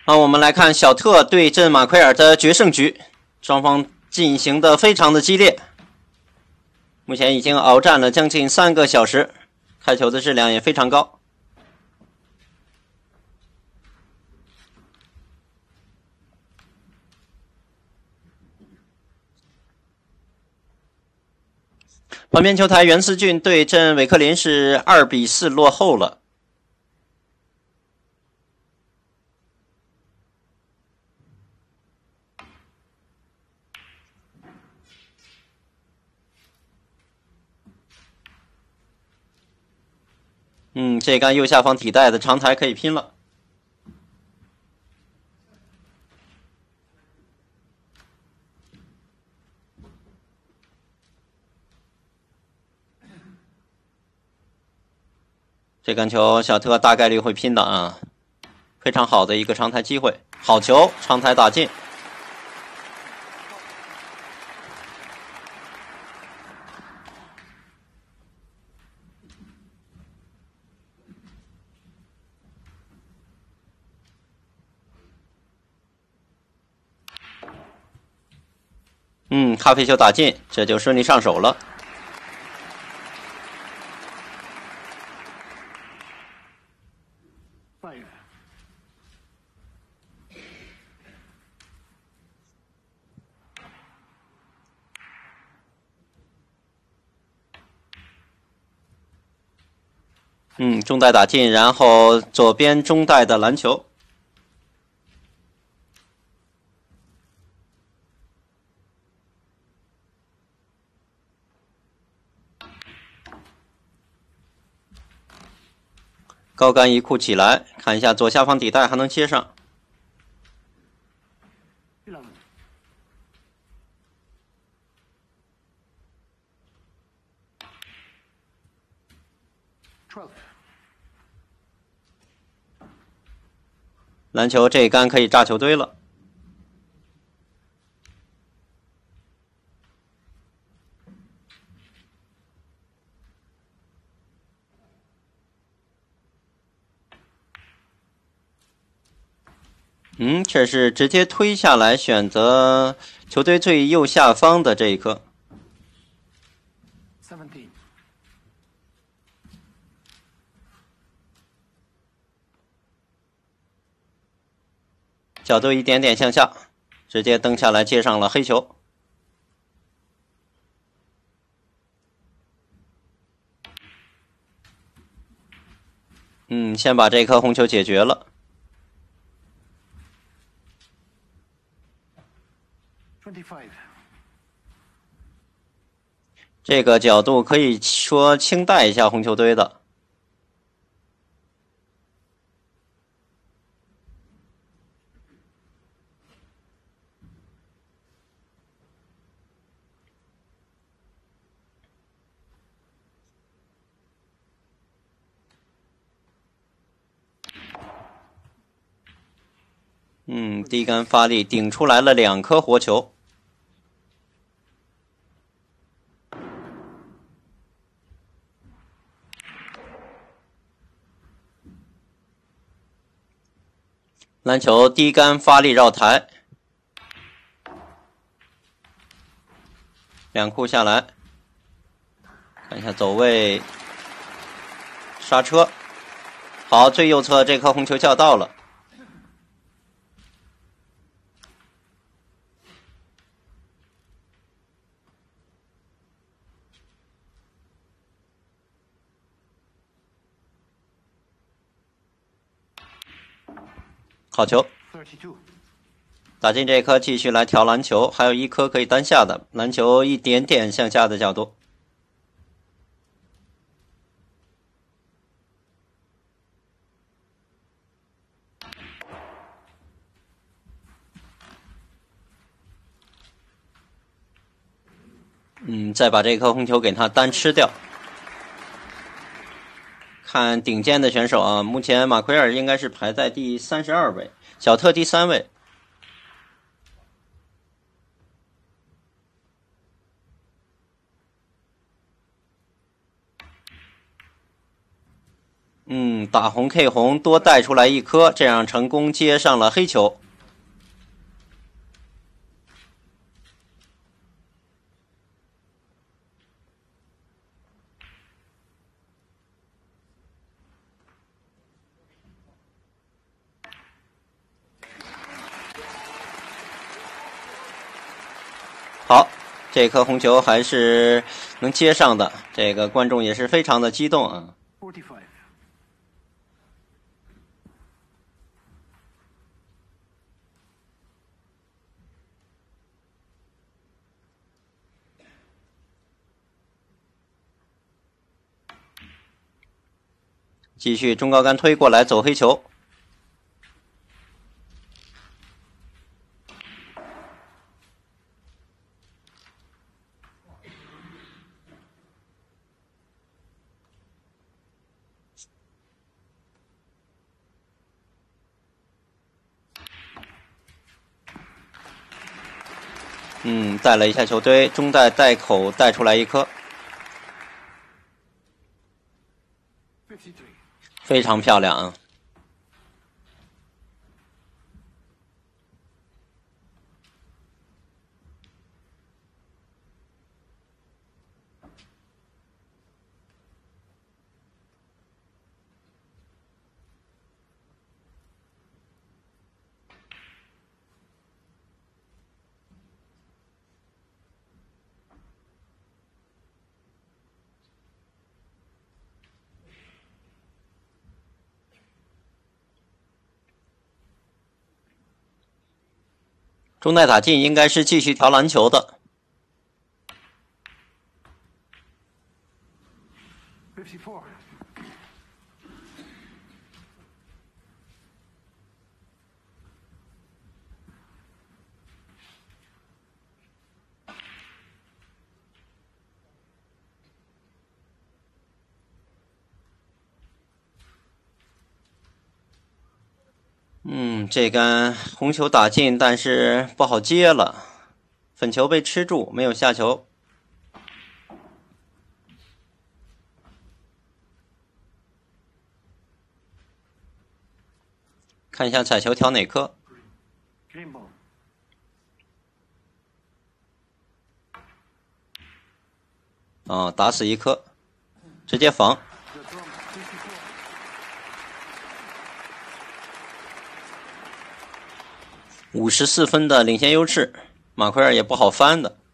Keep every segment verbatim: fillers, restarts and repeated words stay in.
好，我们来看小特对阵马奎尔的决胜局，双方进行的非常的激烈，目前已经鏖战了将近三个小时，开球的质量也非常高。旁边球台袁思俊对阵韦克林是二比四落后了。嗯，这杆右下方底带的长台可以拼了。这杆球小特大概率会拼的啊，非常好的一个长台机会，好球，长台打进。嗯，咖啡球打进，这就顺利上手了。嗯，中带打进，然后左边中带的篮球。高杆一库起来，看一下左下方底带还能接上。篮球这一杆可以炸球堆了。嗯，这是直接推下来，选择球队最右下方的这一颗。角度一点点向下，直接蹬下来接上了黑球。嗯，先把这颗红球解决了。这个角度可以说轻带一下红球堆的。嗯，低杆发力顶出来了两颗活球。篮球低杆发力绕台，两库下来，看一下走位，刹车，好，最右侧这颗红球叫到了。好球，打进这颗，继续来调篮球，还有一颗可以单下的篮球，一点点向下的角度。嗯，再把这颗红球给他单吃掉。看顶尖的选手啊，目前马奎尔应该是排在第三十二位，小特第三位。 嗯，打红 K 红多带出来一颗，这样成功接上了黑球。好，这颗红球还是能接上的，这个观众也是非常的激动啊。继续中高杆推过来走黑球。嗯，带了一下球堆，中带带口带出来一颗，非常漂亮啊！中带打进，应该是继续调篮球的。嗯，这杆红球打进，但是不好接了，粉球被吃住，没有下球。看一下彩球调哪颗？哦，打死一颗，直接防。五十四分的领先优势，马奎尔也不好翻的。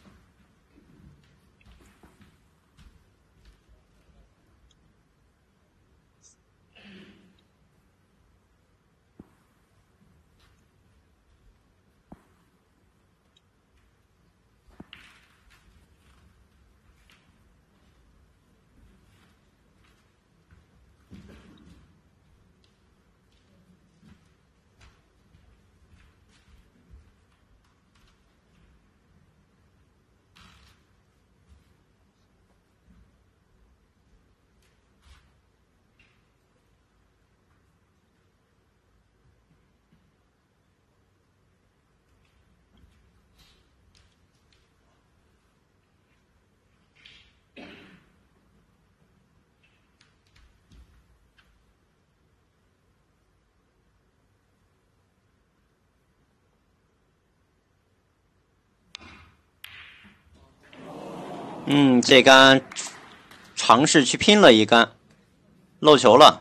嗯，这杆尝试去拼了一杆，漏球了。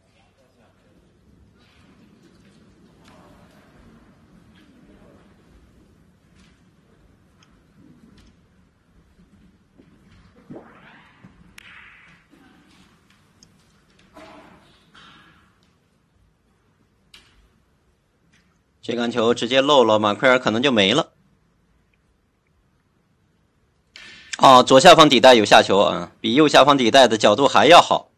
这杆球直接漏了，马奎尔可能就没了。哦，左下方底带有下球啊，比右下方底带的角度还要好。